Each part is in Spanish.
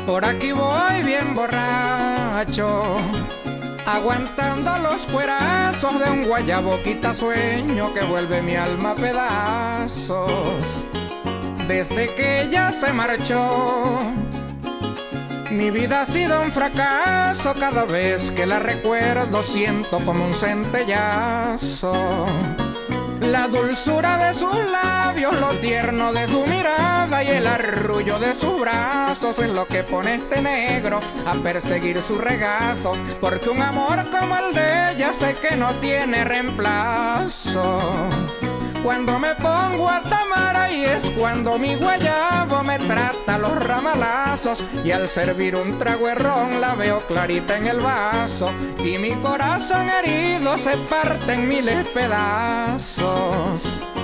Por aquí voy bien borracho, aguantando los cuerazos de un guayabo quitasueño que vuelve mi alma a pedazos. Desde que ella se marchó, mi vida ha sido un fracaso. Cada vez que la recuerdo siento como un centellazo. La dulzura de sus labios, lo tierno de su mirada y el arrullo de sus brazos es lo que pone este negro a perseguir su regazo. Porque un amor como el de ella sé que no tiene reemplazo. Cuando me pongo a tomar ahí es cuando mi guayabo me trata los ramalazos. Y al servir un trago de ron la veo clarita en el vaso y mi corazón herido se parte en miles pedazos.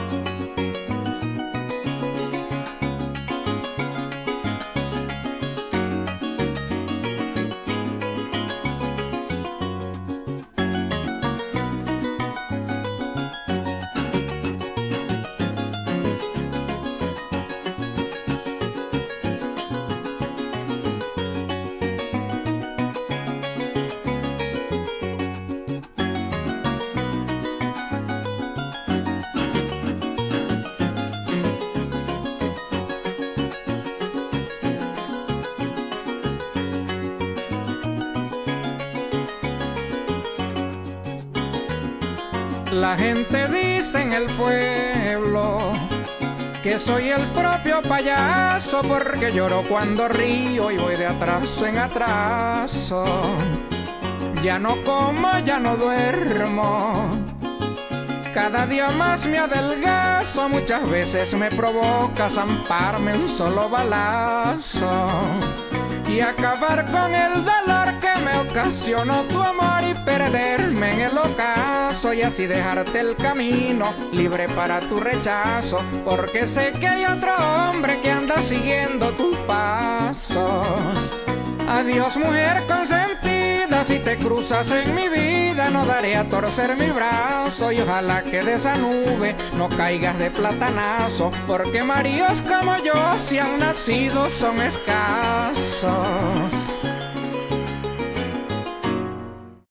La gente dice en el pueblo que soy el propio payaso porque lloro cuando río y voy de atraso en atraso. Ya no como, ya no duermo, cada día más me adelgazo. Muchas veces me provoca zamparme un solo balazo y acabar con el dolor que me ocasionó tu amor y perderme en el ocaso y así dejarte el camino libre para tu rechazo, porque sé que hay otro hombre que anda siguiendo tus pasos. Adiós mujer consentida, si te cruzas en mi vida no daré a torcer mi brazo y ojalá que de esa nube no caigas de platanazo, porque maridos como yo si han nacido son escasos.